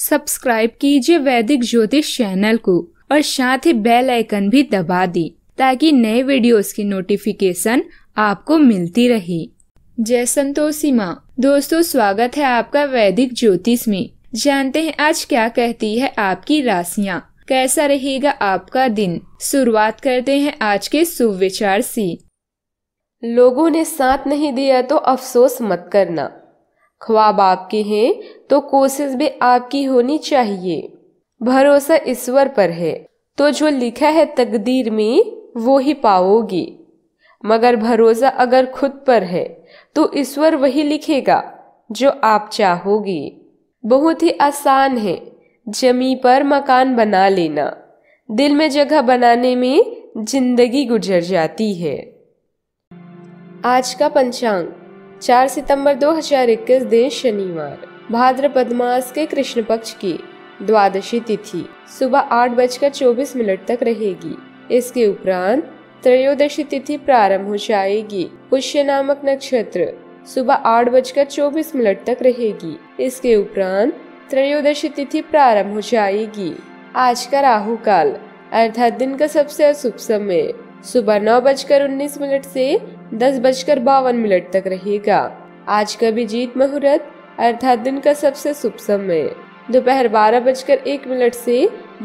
Subscribe कीजिए वैदिक ज्योतिष चैनल को और साथ ही बेल आइकन भी दबा दी ताकि नए वीडियोस की नोटिफिकेशन आपको मिलती रहे। जय संतोषी माँ। दोस्तों, स्वागत है आपका वैदिक ज्योतिष में। जानते हैं आज क्या कहती है आपकी राशियाँ, कैसा रहेगा आपका दिन। शुरुआत करते हैं आज के शुभ विचार से। लोगों ने साथ नहीं दिया तो अफसोस मत करना। ख्वाब आपके हैं तो कोशिश भी आपकी होनी चाहिए। भरोसा ईश्वर पर है तो जो लिखा है तकदीर में वो ही पाओगे, मगर भरोसा अगर खुद पर है तो ईश्वर वही लिखेगा जो आप चाहोगे। बहुत ही आसान है जमीन पर मकान बना लेना, दिल में जगह बनाने में जिंदगी गुजर जाती है। आज का पंचांग 4 सितंबर 2021 दिन शनिवार, भाद्रपद मास के कृष्ण पक्ष की द्वादशी तिथि सुबह 8:24 तक रहेगी। इसके उपरांत त्रयोदशी तिथि प्रारंभ हो जाएगी। पुष्य नामक नक्षत्र सुबह 8:24 तक रहेगी। इसके उपरांत त्रयोदशी तिथि प्रारंभ हो जाएगी। आज का राहु काल अर्थात दिन का सबसे अशुभ समय सुबह 9:19 से 10:52 तक रहेगा। आज का अभिजीत मुहूर्त अर्थात दिन का सबसे शुभ समय दोपहर 12:01 से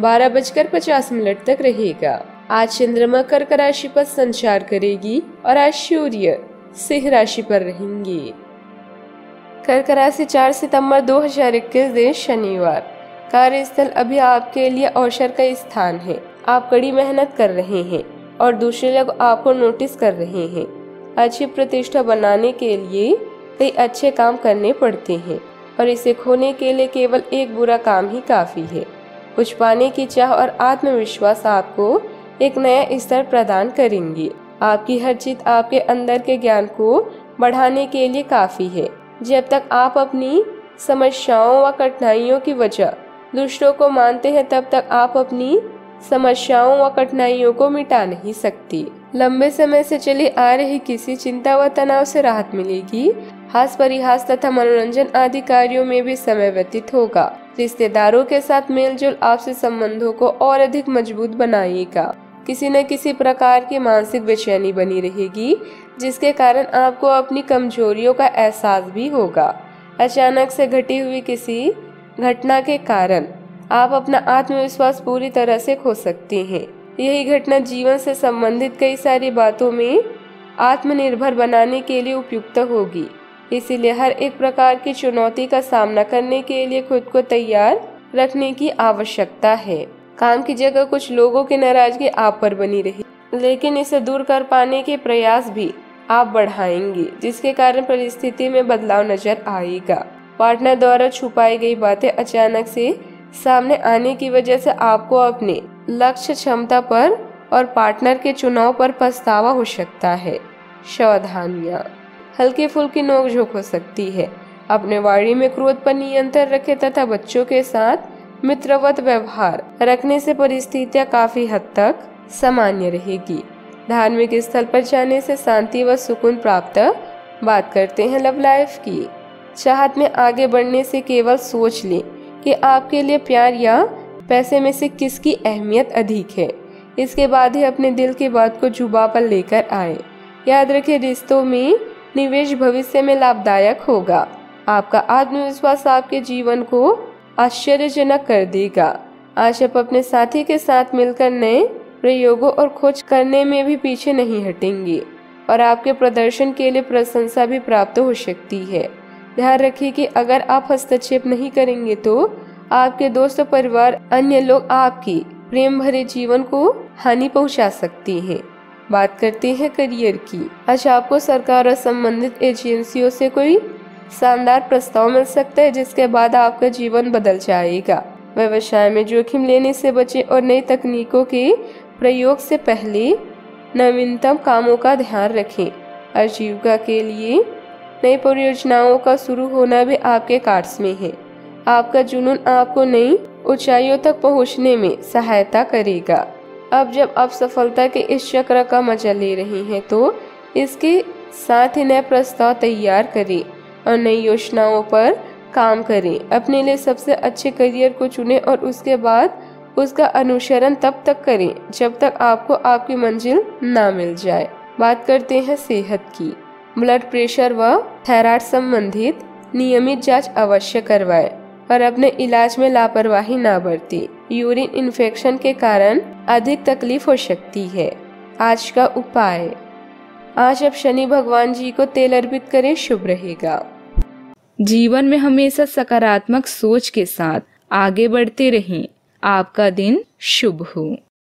12:50 तक रहेगा। आज चंद्रमा कर्क राशि पर संचार करेगी और आज सूर्य सिंह राशि पर रहेंगे। कर्क राशि 4 सितंबर 2021 दिन शनिवार, कार्यस्थल अभी आपके लिए अवसर का स्थान है। आप कड़ी मेहनत कर रहे हैं और दूसरे लोग आपको नोटिस कर रहे हैं। अच्छी प्रतिष्ठा बनाने के लिए कई अच्छे काम करने पड़ते हैं और इसे खोने के लिए केवल एक बुरा काम ही काफी है। कुछ पाने की चाह और आत्मविश्वास आपको एक नया स्तर प्रदान करेंगे। आपकी हर चीज आपके अंदर के ज्ञान को बढ़ाने के लिए काफी है। जब तक आप अपनी समस्याओं व कठिनाइयों की वजह दूसरों को मानते हैं तब तक आप अपनी समस्याओं व कठिनाइयों को मिटा नहीं सकती। लंबे समय से चली आ रही किसी चिंता व तनाव से राहत मिलेगी। हास परिहास तथा मनोरंजन आदि कार्यों में भी समय व्यतीत होगा। रिश्तेदारों के साथ मेलजोल आपसी संबंधों को और अधिक मजबूत बनाएगा। किसी न किसी प्रकार की मानसिक बेचैनी बनी रहेगी जिसके कारण आपको अपनी कमजोरियों का एहसास भी होगा। अचानक से घटी हुई किसी घटना के कारण आप अपना आत्मविश्वास पूरी तरह से खो सकते हैं। यही घटना जीवन से संबंधित कई सारी बातों में आत्मनिर्भर बनाने के लिए उपयुक्त होगी। इसीलिए हर एक प्रकार की चुनौती का सामना करने के लिए खुद को तैयार रखने की आवश्यकता है। काम की जगह कुछ लोगों की नाराजगी आप पर बनी रही, लेकिन इसे दूर कर पाने के प्रयास भी आप बढ़ाएंगे, जिसके कारण परिस्थिति में बदलाव नजर आएगा। पार्टनर द्वारा छुपाई गई बातें अचानक से सामने आने की वजह से आपको अपने लक्ष्य क्षमता पर और पार्टनर के चुनाव पर पछतावा हो सकता है। सावधानियां, हल्की फुल्की नोकझोंक हो सकती है। अपने वाणी में क्रोध पर नियंत्रण रखें तथा बच्चों के साथ मित्रवत व्यवहार रखने से परिस्थितियां काफी हद तक सामान्य रहेगी। धार्मिक स्थल पर जाने से शांति व सुकून प्राप्त। बात करते हैं लव लाइफ की। चाहत में आगे बढ़ने से केवल सोच लें कि आपके लिए प्यार या पैसे में से किसकी अहमियत अधिक है। इसके बाद ही अपने दिल की बात को जुबान पर लेकर आए। याद रखें, रिश्तों में निवेश भविष्य में लाभदायक होगा। आपका आत्मविश्वास आपके जीवन को आश्चर्यजनक कर देगा। आज आप अपने साथी के साथ मिलकर नए प्रयोगों और खोज करने में भी पीछे नहीं हटेंगे और आपके प्रदर्शन के लिए प्रशंसा भी प्राप्त हो सकती है। ध्यान रखिए कि अगर आप हस्तक्षेप नहीं करेंगे तो आपके दोस्त, परिवार, अन्य लोग आपकी प्रेम भरे जीवन को हानि पहुंचा सकते हैं। बात करते हैं करियर की। आज आपको सरकार और संबंधित एजेंसियों से कोई शानदार प्रस्ताव मिल सकता है जिसके बाद आपका जीवन बदल जाएगा। व्यवसाय में जोखिम लेने से बचें और नई तकनीकों के प्रयोग से पहले नवीनतम कामों का ध्यान रखें। आजीविका के लिए नई परियोजनाओं का शुरू होना भी आपके कार्ड्स में है। आपका जुनून आपको नई ऊंचाइयों तक पहुंचने में सहायता करेगा। अब जब आप सफलता के इस चक्र का मजा ले रहे हैं तो इसके साथ ही नए प्रस्ताव तैयार करें और नई योजनाओं पर काम करें। अपने लिए सबसे अच्छे करियर को चुनें और उसके बाद उसका अनुसरण तब तक करें जब तक आपको आपकी मंजिल ना मिल जाए। बात करते हैं सेहत की। ब्लड प्रेशर व थायराइड संबंधित नियमित जांच अवश्य करवाएं और अपने इलाज में लापरवाही ना बरतें। यूरिन इन्फेक्शन के कारण अधिक तकलीफ हो सकती है। आज का उपाय, आज आप शनि भगवान जी को तेल अर्पित करें, शुभ रहेगा। जीवन में हमेशा सकारात्मक सोच के साथ आगे बढ़ते रहें। आपका दिन शुभ हो।